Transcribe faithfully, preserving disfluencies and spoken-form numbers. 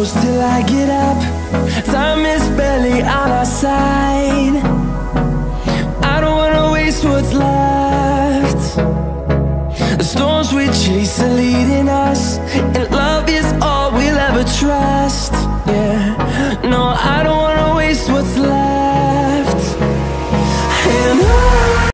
close till I get up. Time is barely on our side.